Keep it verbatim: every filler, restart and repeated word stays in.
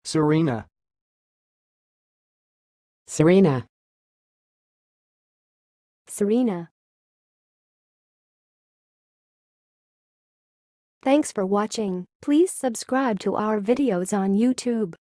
serina, serina, serina. Thanks for watching. Please subscribe to our videos on YouTube.